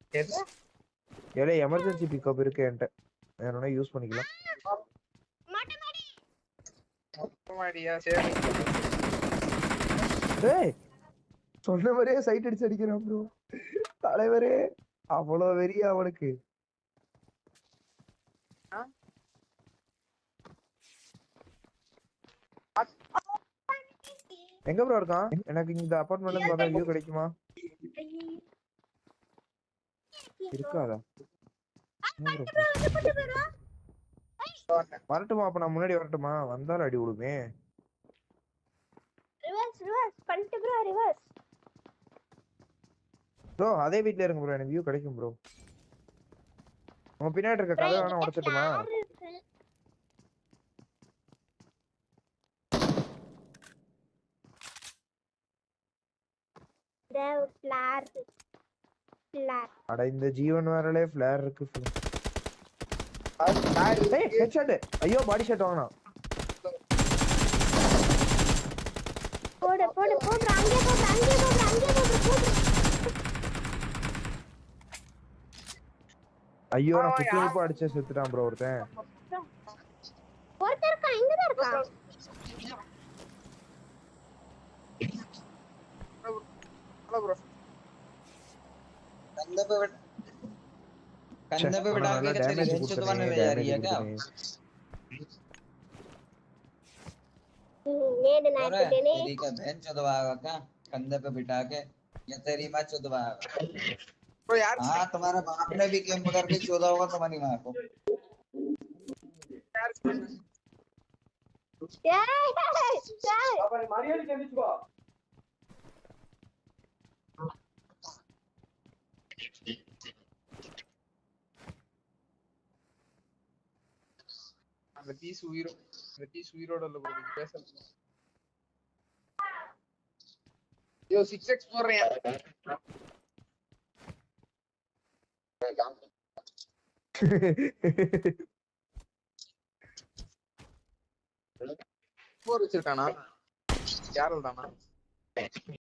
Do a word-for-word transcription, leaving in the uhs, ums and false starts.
எது ஏலே emergency pickup இருக்கு என்கிட்ட. வேணும்னா யூஸ் பண்ணிக்கலாம். மாடியா சரி. டேய் சொன்ன மாதிரியே சைட் அடிச்சு அடிக்கிறான் ப்ரோ. தலைவரே அவ்வளவு வெறியா அவனுக்கு. எங்க ப்ரோ இருக்கான்? எனக்கு இந்த அபார்ட்மெண்ட்ல இருந்து பார்த்தா வியூ கிடைக்குமா? இருக்காதா? வரட்டுமா? அப்ப நான் முன்னாடி வரட்டுமா? வந்தாலும் அடி விடுமே. ரிவர்ஸ் ரிவர்ஸ் பண்ணிட்டு ப்ரோ ரிவர்ஸ். ப்ரோ அதே வீட்ல இருங்க ப்ரோ, எனக்கு வியூ கிடைக்கும் ப்ரோ. உங்க பின்னாடி இருக்க கதை வேணா உடைச்சிட்டுமா? ஃபிளார் ஃபிளார் அட இந்த ஜீவன் வேறலே ஃபிளேர் இருக்கு. அது ஏய் ஹெட்ஷாட். ஐயோ பாடி ஷாட் வாங்கனா. போடு போடு போடு அங்கே போடு அங்கே போடு அங்கே போடு போடு. ஐயோ நான் குத்தி வைப்பா அடிச்சே செத்துட்டான் ப்ரோ ஒருத்தன். ஒருத்தர் இருக்கா இங்க தான் இருக்கா. ஹலோ ப்ரோ कंधे पे बैठ कंधे पे बैठा के तेरी हेडशॉट दबाने ले जा रही है क्या? नेड ना अरे देने तेरी का बहन चोदवाएगा क्या कंधे पे बिठा के? या तेरी माँ चोदवाएगा? ப்ரோ யார் हाँ तुम्हारे बाप ने भी कैंप करके चोदा होगा तुम्हारी माँ को. ஏய் ஏய் அப்ப மரியாதை கண்டிச்சுவா. அந்த பீஸ் உயிரோ அந்த பீஸ் உயிரோட இல்ல ப்ரோ நீங்க பேசல. யோ சிக்ஸ் எக்ஸ் போறேன். போர் வச்சிருக்கானா யாரல் தானா?